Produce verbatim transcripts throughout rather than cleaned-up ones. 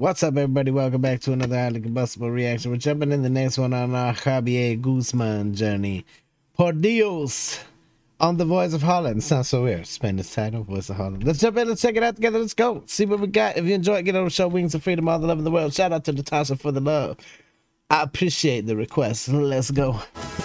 What's up, everybody? Welcome back to another highly combustible reaction. We're jumping in the next one on our Javier Guzman journey. Por Dios on The Voice of Holland. Sounds so weird. Spanish title, Voice of Holland. Let's jump in and check it out together. Let's go. See what we got. If you enjoy it, get on the show. Wings of Freedom, all the love in the world. Shout out to Natasha for the love. I appreciate the request. Let's go.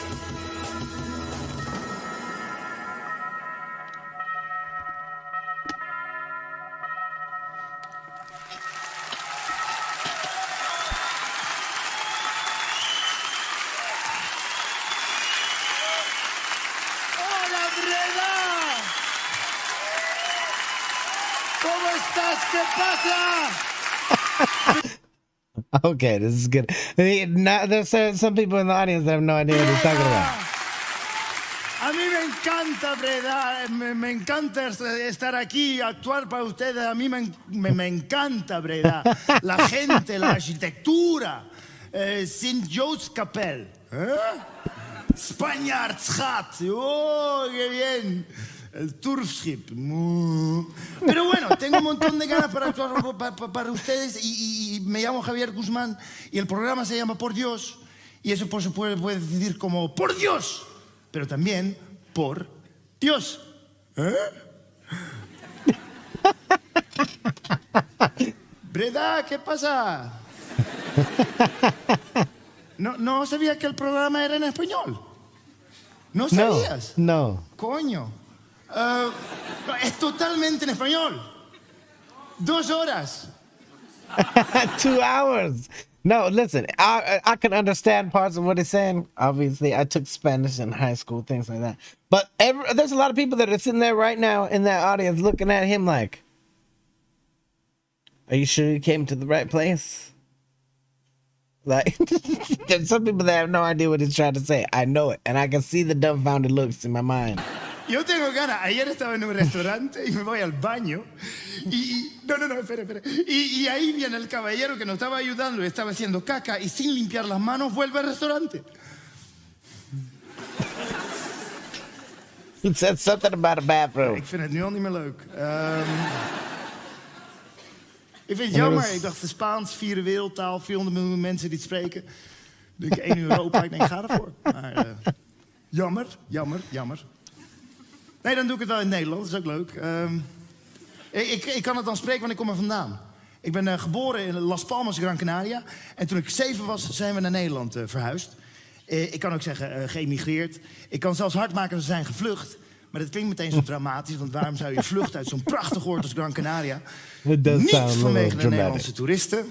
¿Cómo estás? ¿Qué pasa? Okay, this is good. Now, there's some people in the audience that have no idea what he's talking about. A mí me encanta, Breda. Me, me encanta estar aquí, actuar para ustedes. A mí me, me, me encanta, Breda. La gente, la arquitectura. Eh, Sint-Joodskapel. ¿Eh? Spanjaardsgat. ¡Oh, qué bien! El Turfschip. Pero bueno, tengo un montón de ganas para actuar para, para, para ustedes y, y, y me llamo Javier Guzmán y el programa se llama Por Dios y eso por supuesto puede, puede decir como Por Dios, pero también Por Dios. ¿Eh? Breda, ¿qué pasa? No, no sabía que el programa era en español. ¿No sabías? No. no. Coño. Uh, es totalmente en español. Dos horas. Two hours. No, listen, I I can understand parts of what he's saying. Obviously, I took Spanish in high school, things like that. But every, there's a lot of people that are sitting there right now in that audience looking at him like, are you sure you came to the right place? Like, there's some people that have no idea what he's trying to say. I know it, and I can see the dumbfounded looks in my mind. Yo tengo ganas. Ayer estaba en un restaurante y me voy al baño. Y, y no, no, no, espera, espera. Y, y ahí viene el caballero que nos estaba ayudando y estaba haciendo caca y sin limpiar las manos vuelve al restaurante. He said something about a bathroom. Ik vind het nu al niet meer leuk. Um, ik vind het jammer. Ik dacht de Spaans, vierde wereldtaal, vierhonderd miljoen mensen die het spreken. Dan denk ik één Europa. Ik denk, ga ervoor. Maar uh, jammer, jammer, jammer. Nee, dan doe ik het wel in het Nederlands. Dat is ook leuk. Um, ik, ik, ik kan het dan spreken, want ik kom er vandaan. Ik ben uh, geboren in Las Palmas, Gran Canaria. En toen ik zeven was, zijn we naar Nederland uh, verhuisd. Uh, ik kan ook zeggen, uh, geëmigreerd. Ik kan zelfs hard maken, we zijn gevlucht. Maar dat klinkt meteen zo dramatisch. Want waarom zou je vluchten uit zo'n prachtig oord als Gran Canaria? Niet vanwege de Nederlandse toeristen.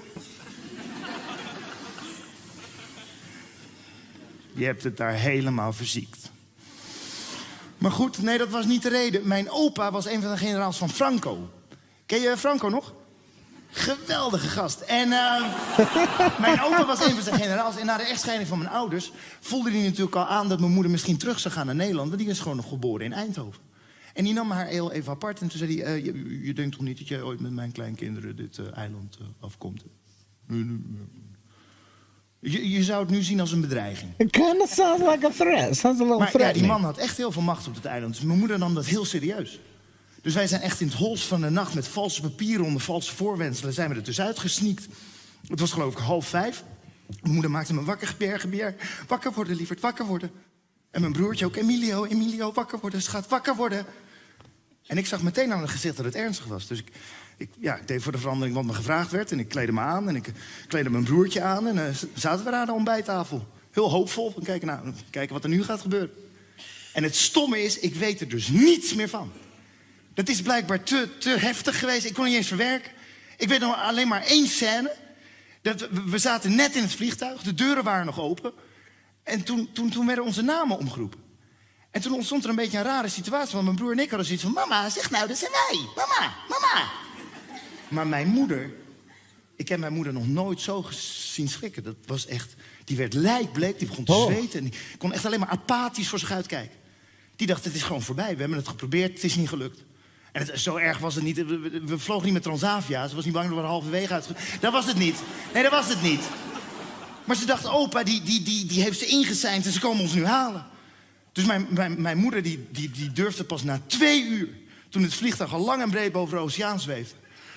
Je hebt het daar helemaal verziekt. Maar goed, nee, dat was niet de reden. Mijn opa was een van de generaals van Franco. Ken je Franco nog? Geweldige gast. En uh, mijn opa was een van zijn generaals. En na de echtscheiding van mijn ouders voelde hij natuurlijk al aan dat mijn moeder misschien terug zou gaan naar Nederland. Want die is gewoon nog geboren in Eindhoven. En die nam haar heel even apart. En toen zei hij, uh, je, je denkt toch niet dat jij ooit met mijn kleinkinderen dit uh, eiland uh, afkomt? Nee, nee, nee. Je, je zou het nu zien als een bedreiging. It kind of sounds like a threat. Sounds a little maar threatening. Ja, die man had echt heel veel macht op het eiland. Dus mijn moeder nam dat heel serieus. Dus wij zijn echt in het hols van de nacht met valse papieren onder valse voorwendselen zijn we er dus uitgesneakt. Het was geloof ik half vijf. Mijn moeder maakte me wakker, Gebier, Gebier. Wakker worden, lieverd, wakker worden. En mijn broertje ook, Emilio, Emilio, wakker worden, schat, wakker worden. En ik zag meteen aan het gezicht dat het ernstig was. Dus ik, ik, ja, ik deed voor de verandering wat me gevraagd werd. En ik kleedde me aan en ik kleedde mijn broertje aan. En uh, zaten we daar aan de ontbijttafel. Heel hoopvol. En kijken, nou, kijken wat er nu gaat gebeuren. En het stomme is, ik weet er dus niets meer van. Dat is blijkbaar te, te heftig geweest. Ik kon niet eens verwerken. Ik weet nog alleen maar één scène. Dat we, we zaten net in het vliegtuig. De deuren waren nog open. En toen, toen, toen werden onze namen omgeroepen. En toen ontstond er een beetje een rare situatie. Want mijn broer en ik hadden zoiets van... Mama, zeg nou, dat zijn wij. Mama, mama. Maar mijn moeder... Ik heb mijn moeder nog nooit zo zien schrikken. Dat was echt... Die werd lijkbleek, die begon te oh. zweten. En die kon echt alleen maar apathisch voor zich uitkijken. Die dacht, het is gewoon voorbij. We hebben het geprobeerd, het is niet gelukt. En het, zo erg was het niet. We, we, we vlogen niet met Transavia. Ze was niet bang dat we er halverwege uit... Dat was het niet. Nee, dat was het niet. Maar ze dacht, opa, die, die, die, die heeft ze ingeseind en ze komen ons nu halen. Dus mijn, mijn, mijn moeder die, die, die durfde pas na twee uur... toen het vliegtuig al lang en breed boven de oceaan zweefde...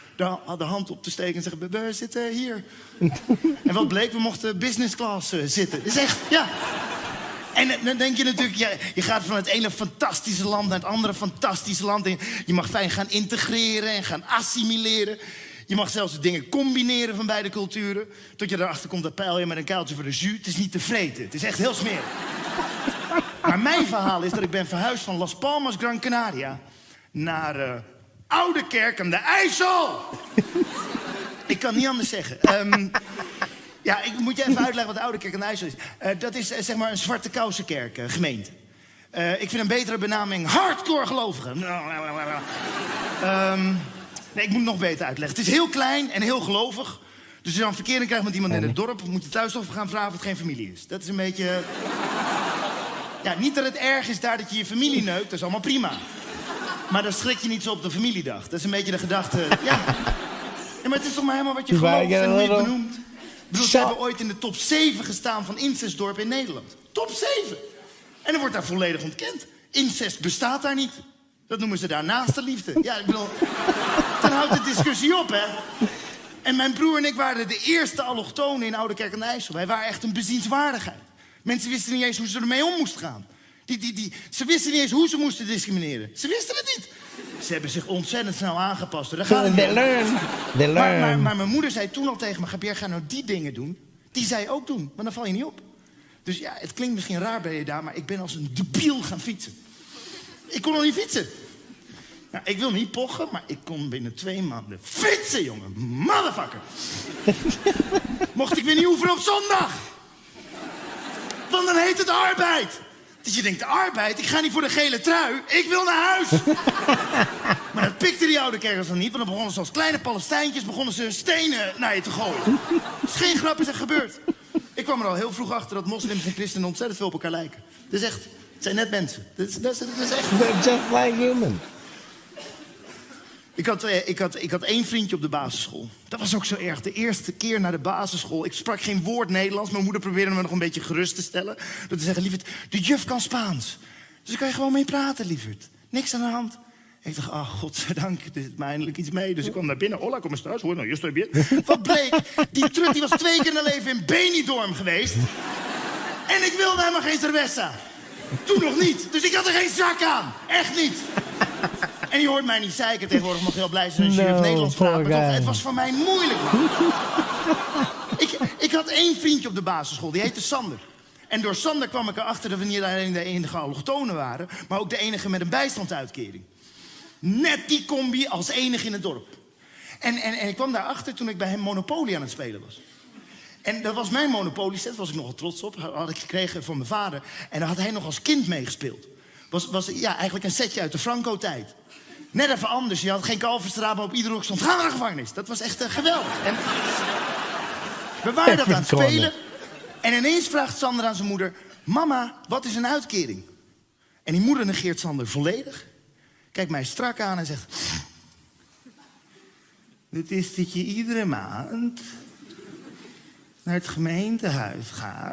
de, de hand op te steken en zeggen... we zitten hier. En wat bleek, we mochten business class uh, zitten. Dat is echt, ja... En dan denk je natuurlijk, ja, je gaat van het ene fantastische land naar het andere fantastische land. En je mag fijn gaan integreren en gaan assimileren. Je mag zelfs de dingen combineren van beide culturen. Tot je erachter komt dat pijl je met een kuiltje voor de jus. Het is niet te vreten. Het is echt heel smerig. Maar mijn verhaal is dat ik ben verhuisd van Las Palmas, Gran Canaria... naar uh, Oudekerk aan de IJssel. Ik kan niet anders zeggen. Um, Ja, ik moet je even uitleggen wat de Oudekerk aan de IJssel is. Uh, dat is uh, zeg maar een zwarte kousenkerk, uh, gemeente. Uh, ik vind een betere benaming hardcore gelovigen. um, nee, ik moet het nog beter uitleggen. Het is heel klein en heel gelovig. Dus als je dan verkering krijgt met iemand in het dorp... moet je thuis toch gaan vragen of het geen familie is. Dat is een beetje... Uh... Ja, niet dat het erg is daar dat je je familie neukt. Dat is allemaal prima. Maar dan schrik je niet zo op de familiedag. Dat is een beetje de gedachte... Ja, ja maar het is toch maar helemaal wat je gelooft en hoe je het benoemt. Ik bedoel, ze hebben ooit in de top zeven gestaan van incestdorpen in Nederland. Top zeven! En dan wordt daar volledig ontkend. Incest bestaat daar niet. Dat noemen ze daar naaste liefde. Ja, ik bedoel, dan houdt de discussie op, hè. En mijn broer en ik waren de eerste allochtonen in Oudekerk aan de IJssel. Wij waren echt een bezienswaardigheid. Mensen wisten niet eens hoe ze ermee om moesten gaan. Die, die, die, ze wisten niet eens hoe ze moesten discrimineren. Ze wisten het niet. Ze hebben zich ontzettend snel aangepast. Daar gaat het They learn. They learn. Maar, maar, maar mijn moeder zei toen al tegen me... Gabriel, ga nou die dingen doen die zij ook doen. Maar dan val je niet op. Dus ja, het klinkt misschien raar bij je daar... maar ik ben als een debiel gaan fietsen. Ik kon nog niet fietsen. Nou, ik wil niet pochen, maar ik kon binnen twee maanden fietsen, jongen. Motherfucker. Mocht ik weer niet oefenen op zondag. Want dan heet het arbeid. Dus je denkt, de arbeid, ik ga niet voor de gele trui. Ik wil naar huis. Maar dat pikte die oude kerkers dan niet. Want dan begonnen ze als kleine Palestijntjes... begonnen ze stenen naar je te gooien. Dat is geen grap, is echt gebeurd. Ik kwam er al heel vroeg achter dat moslims en christenen ontzettend veel op elkaar lijken. Dat is echt, het zijn net mensen. Dat is, dat is, dat is echt... They're just like human. Ik had, eh, ik, had, ik had één vriendje op de basisschool. Dat was ook zo erg. De eerste keer naar de basisschool. Ik sprak geen woord Nederlands. Mijn moeder probeerde me nog een beetje gerust te stellen. Door te zeggen, lieverd, de juf kan Spaans. Dus daar kan je gewoon mee praten, lieverd. Niks aan de hand. Ik dacht, oh, godzijdank, er zit me eindelijk iets mee. Dus ik kwam naar binnen. Hola, kom eens thuis. Hoor, nou, juist bien. Wat bleek? Die trut die was twee keer in haar leven in Benidorm geweest. En ik wilde helemaal geen cerveza. Toen nog niet. Dus ik had er geen zak aan. Echt niet. En je hoort mij niet zeiken. Tegenwoordig mag je heel blij zijn als je no, Nederlands praat. Maar toch, het was voor mij moeilijk, man. ik, ik had één vriendje op de basisschool. Die heette Sander. En door Sander kwam ik erachter dat we niet alleen de enige allochtonen waren... maar ook de enige met een bijstandsuitkering. Net die combi als enige in het dorp. En, en, en ik kwam daarachter toen ik bij hem Monopoly aan het spelen was. En dat was mijn Monopoly-set, daar was ik nogal trots op. Dat had ik gekregen van mijn vader. En daar had hij nog als kind meegespeeld. Was, was ja, eigenlijk een setje uit de Franco-tijd. Net even anders. Je had geen Kalverstraat, maar op iedere hoek stond... Ga naar de gevangenis. Dat was echt uh, geweldig. En we waren dat aan het spelen. En ineens vraagt Sander aan zijn moeder... Mama, wat is een uitkering? En die moeder negeert Sander volledig. Kijkt mij strak aan en zegt... Dit is dat je iedere maand... naar het gemeentehuis gaat...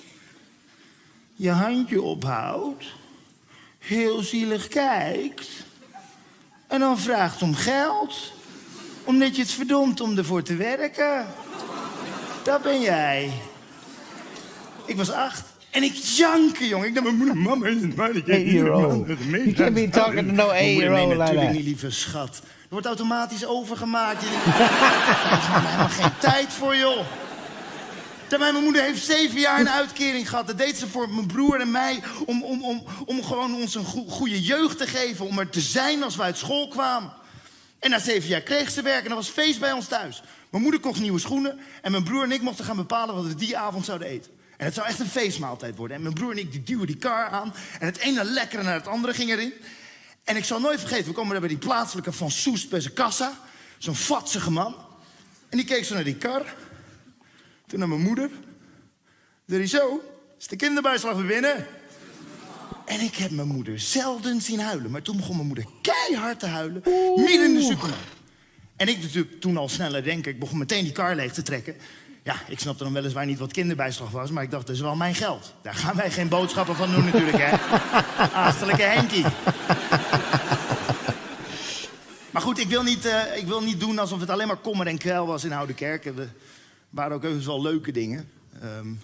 je handje ophoudt... heel zielig kijkt... en dan vraagt om geld... omdat je het verdomt om ervoor te werken. Dat ben jij. Ik was acht. En ik janken, jongen. Ik dacht, mijn moeder, mama is het maar. Eight-year-old. You can't be talking to no eight-year-old like that. Natuurlijk niet, lieve schat. Er wordt automatisch overgemaakt. Er is helemaal geen tijd voor, joh. Terwijl mijn moeder heeft zeven jaar een uitkering gehad. Dat deed ze voor mijn broer en mij. Om, om, om, om gewoon ons een go- goede jeugd te geven. Om er te zijn als we uit school kwamen. En na zeven jaar kreeg ze werk en er was feest bij ons thuis. Mijn moeder kocht nieuwe schoenen. En mijn broer en ik mochten gaan bepalen wat we die avond zouden eten. En het zou echt een feestmaaltijd worden. En mijn broer en ik die duwen die kar aan. En het ene lekkere naar het andere ging erin. En ik zal nooit vergeten, we komen daar bij die plaatselijke Van Soest bij zijn kassa. Zo'n vatsige man. En die keek zo naar die kar. Toen naar mijn moeder. Er is zo, is de kinderbijslag weer binnen. En ik heb mijn moeder zelden zien huilen. Maar toen begon mijn moeder keihard te huilen. Midden in de supermarkt. En ik natuurlijk toen al sneller denken. Ik begon meteen die kar leeg te trekken. Ja, ik snapte dan weliswaar niet wat kinderbijslag was. Maar ik dacht, dat is wel mijn geld. Daar gaan wij geen boodschappen van doen natuurlijk, hè. Aastelijke Henkie. Maar goed, ik wil, niet, uh, ik wil niet doen alsof het alleen maar kommer en kwel was in Oude Kerk. Er waren ook heus wel leuke dingen. Um,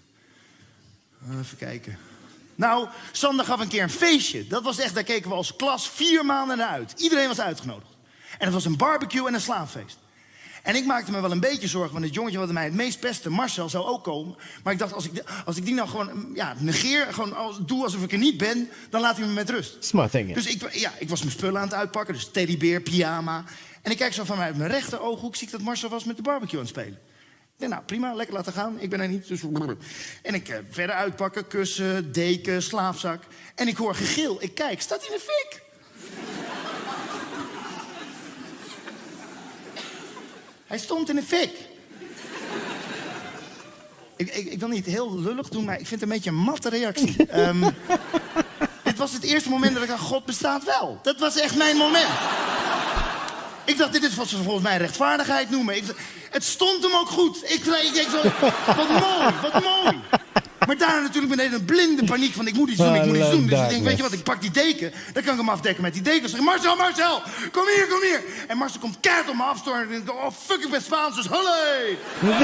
even kijken. Nou, Sander gaf een keer een feestje. Dat was echt, daar keken we als klas vier maanden naar uit. Iedereen was uitgenodigd. En het was een barbecue en een slaapfeest. En ik maakte me wel een beetje zorgen, want het jongetje wat mij het meest pestte, Marcel, zou ook komen. Maar ik dacht, als ik, als ik die nou gewoon ja, negeer, gewoon als, doe alsof ik er niet ben, dan laat hij me met rust. Smart thing. Dus ik, ja, ik was mijn spullen aan het uitpakken, dus teddybeer, pyjama. En ik kijk zo van mij uit mijn rechter ooghoek, zie ik dat Marcel was met de barbecue aan het spelen. Ik denk, nou prima, lekker laten gaan, ik ben er niet. Dus... En ik uh, verder uitpakken, kussen, deken, slaapzak. En ik hoor gegil, ik kijk, staat hij in de fik? Hij stond in de fik. ik, ik, ik wil niet heel lullig doen, maar ik vind het een beetje een matte reactie. Um, dit was het eerste moment dat ik dacht, God bestaat wel. Dat was echt mijn moment. Ik dacht, dit is wat ze volgens mij rechtvaardigheid noemen. Ik, het stond hem ook goed. Ik, ik denk zo, wat mooi, wat mooi. Maar daarna natuurlijk meteen een blinde paniek van ik moet iets doen, ik moet iets doen. Dus ik denk, weet je wat, ik pak die deken. Dan kan ik hem afdekken met die deken. Ik zeg, Marcel, Marcel, kom hier, kom hier. En Marcel komt keihard op me afstormen. En ik denk, oh fuck, ik ben Spaans, dus hollé.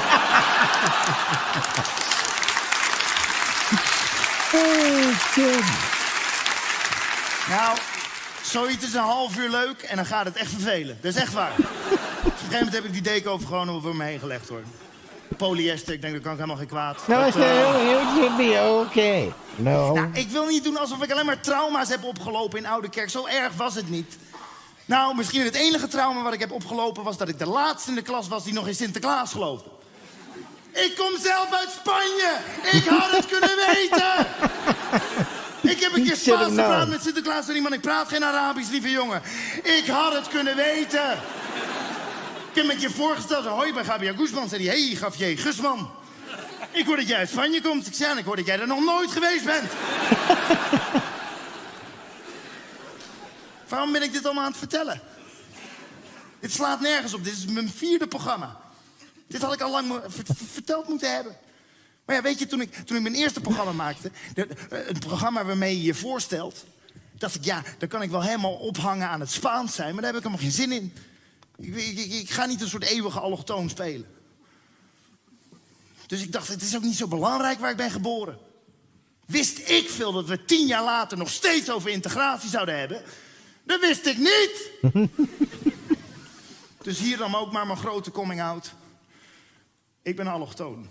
Nou, zoiets is een half uur leuk en dan gaat het echt vervelen. Dat is echt waar. Dus op een gegeven moment heb ik die deken over gewoon over me heen gelegd hoor. Polyester, ik denk, dat kan ik helemaal geen kwaad. No, dat, uh... it should be okay. No. Nou, ik wil niet doen alsof ik alleen maar trauma's heb opgelopen in Oude Kerk. Zo erg was het niet. Nou, misschien het enige trauma wat ik heb opgelopen was dat ik de laatste in de klas was die nog in Sinterklaas geloofde. Ik kom zelf uit Spanje. Ik had het kunnen weten. Ik heb een keer Spaans gepraat met Sinterklaas en iemand. Ik praat geen Arabisch, lieve jongen. Ik had het kunnen weten. Ik heb me een keer voorgesteld, hoi, ik ben Gabriel Guzman. Zei hij, hey, Gavier Guzman. Ik hoor dat jij uit Spanje komt. Ik zei, en ik hoor dat jij er nog nooit geweest bent. Waarom ben ik dit allemaal aan het vertellen? Dit slaat nergens op. Dit is mijn vierde programma. Dit had ik al lang verteld moeten hebben. Maar ja, weet je, toen ik, toen ik mijn eerste programma maakte... De, het programma waarmee je je voorstelt... dacht ik, ja, daar kan ik wel helemaal ophangen aan het Spaans zijn... maar daar heb ik helemaal geen zin in. Ik, ik, ik, ik ga niet een soort eeuwige allochtoon spelen. Dus ik dacht, het is ook niet zo belangrijk waar ik ben geboren. Wist ik veel dat we tien jaar later nog steeds over integratie zouden hebben? Dat wist ik niet! Dus hier dan ook maar mijn grote coming-out. Ik ben allochtoon.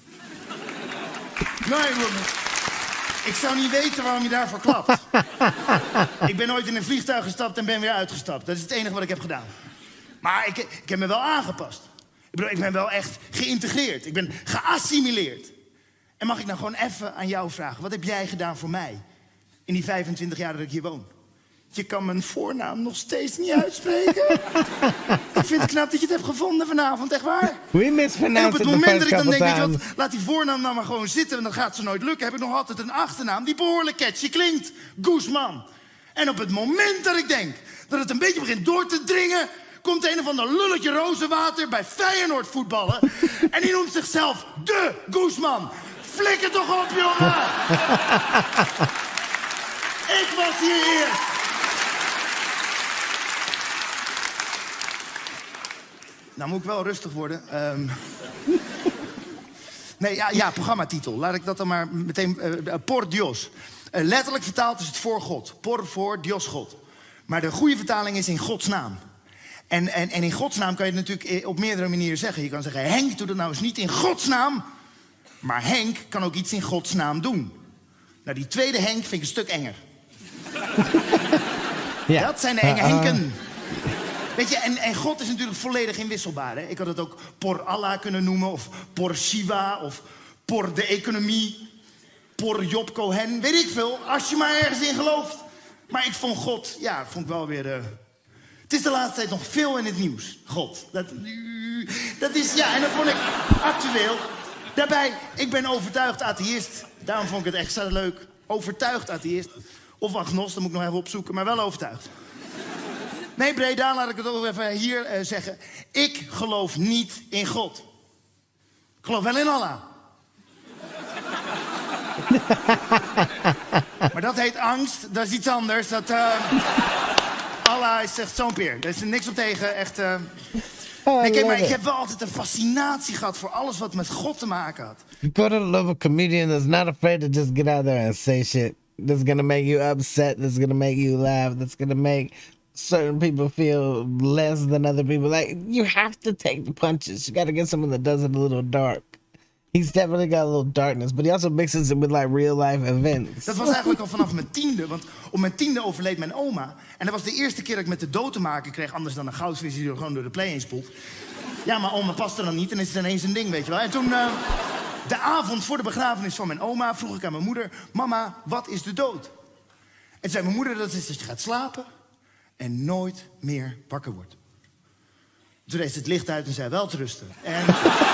Nee, ik zou niet weten waarom je daarvoor klapt. Ik ben ooit in een vliegtuig gestapt en ben weer uitgestapt. Dat is het enige wat ik heb gedaan. Maar ik, ik heb me wel aangepast. Ik bedoel, ik ben wel echt geïntegreerd. Ik ben geassimileerd. En mag ik nou gewoon even aan jou vragen... wat heb jij gedaan voor mij in die vijfentwintig jaar dat ik hier woon? Je kan mijn voornaam nog steeds niet uitspreken. Ik vind het knap dat je het hebt gevonden vanavond, echt waar. We mispronounced op het moment dat ik dan denk, weet je times. wat, laat die voornaam nou maar gewoon zitten... en dan gaat ze nooit lukken, heb ik nog altijd een achternaam... die behoorlijk catchy klinkt, Guzman. En op het moment dat ik denk dat het een beetje begint door te dringen... komt een of ander lulletje rozenwater bij Feyenoord voetballen... en die noemt zichzelf de Guzman. Flikker toch op, jongen! Ik was hier eerst. Nou moet ik wel rustig worden. Um... Nee, ja, ja, programmatitel. Laat ik dat dan maar meteen... Uh, por Dios. Uh, letterlijk vertaald is het voor God. Por, voor, Dios, God. Maar de goede vertaling is in Gods naam. En, en, en in Gods naam kan je het natuurlijk op meerdere manieren zeggen. Je kan zeggen, Henk, doe dat nou eens niet in Gods naam. Maar Henk kan ook iets in Gods naam doen. Nou, die tweede Henk vind ik een stuk enger. Ja. Dat zijn de enge uh, uh. Henken. Weet je, en, en God is natuurlijk volledig inwisselbaar. Hè? Ik had het ook por Allah kunnen noemen, of por Shiva, of por de economie, por Job Cohen, weet ik veel. Als je maar ergens in gelooft. Maar ik vond God, ja, vond ik wel weer... Uh... Het is de laatste tijd nog veel in het nieuws, God. Dat, dat is, ja, en dat vond ik actueel. Daarbij, ik ben overtuigd atheïst. Daarom vond ik het extra leuk. Overtuigd atheïst. Of agnost, dat moet ik nog even opzoeken, maar wel overtuigd. Nee, Breda, laat ik het ook even hier uh, zeggen. Ik geloof niet in God. Ik geloof wel in Allah. Maar dat heet angst, dat is iets anders. Dat, uh... Allah is echt zo'n peer. Er is er niks op tegen, echt... Uh... Oh, nee, kijk, maar it. ik heb wel altijd een fascinatie gehad voor alles wat met God te maken had. You gotta love a comedian that's not afraid to just get out there and say shit that's gonna make you upset, that's gonna make you laugh, that's gonna make certain people feel less than other people. Like, you have to take the punches. You gotta get someone that does it a little dark. He's definitely got a little darkness, but he also mixes it with like real life events. Dat was eigenlijk al vanaf mijn tiende, want op mijn tiende overleed mijn oma. En dat was de eerste keer dat ik met de dood te maken kreeg, anders dan een goudvis die er gewoon door de play heen spoelt. Ja, maar oma past er dan niet en is het ineens een ding, weet je wel. En toen, uh, de avond voor de begrafenis van mijn oma, vroeg ik aan mijn moeder... Mama, wat is de dood? En toen zei mijn moeder, dat is dat je gaat slapen en nooit meer wakker wordt. Toen deed ze het licht uit en zei wel te rusten. En...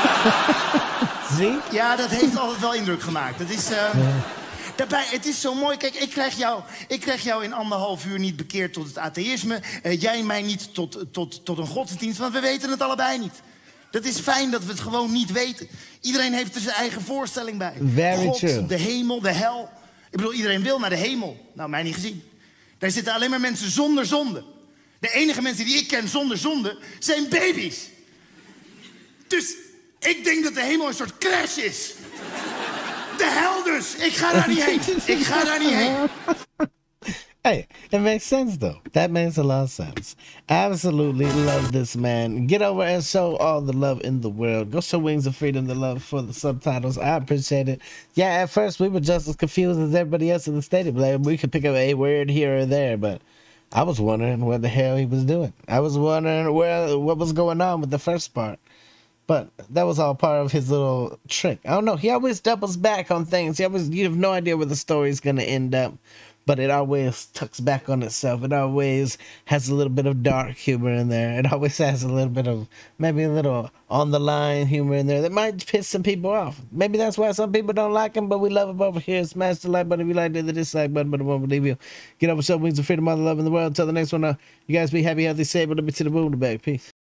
Zie? Ja, dat heeft altijd wel indruk gemaakt. Dat is, uh... daarbij, het is zo mooi. Kijk, ik krijg jou, ik krijg jou in anderhalf uur niet bekeerd tot het atheïsme. Uh, jij mij niet tot, tot, tot een godsdienst, want we weten het allebei niet. Dat is fijn dat we het gewoon niet weten. Iedereen heeft er zijn eigen voorstelling bij. Very God, true. de hemel, de hel. Ik bedoel, iedereen wil naar de hemel. Nou, mij niet gezien. Daar zitten alleen maar mensen zonder zonde. De enige mensen die ik ken zonder zonde zijn baby's. Dus ik denk dat de hemel een soort crash is. De hel dus. Ik ga daar niet heen. Ik ga daar niet heen. Hey, it makes sense though. That makes a lot of sense. I absolutely love this man. Get over and show all the love in the world. Go show Wings of Freedom the love for the subtitles. I appreciate it. Yeah, at first we were just as confused as everybody else in the stadium. Like, we could pick up a word here or there, but I was wondering what the hell he was doing. I was wondering where what was going on with the first part. But that was all part of his little trick. I don't know. He always doubles back on things. He always, you have no idea where the story's going to end up. But it always tucks back on itself. It always has a little bit of dark humor in there. It always has a little bit of, maybe a little on-the-line humor in there that might piss some people off. Maybe that's why some people don't like him, but we love him over here. Smash the like button if you like it, the dislike button, but it won't believe you. Get over, show Wings of Freedom, all the love in the world. Until the next one, uh, you guys be happy, healthy, safe, but let me to the moon, the back. Peace.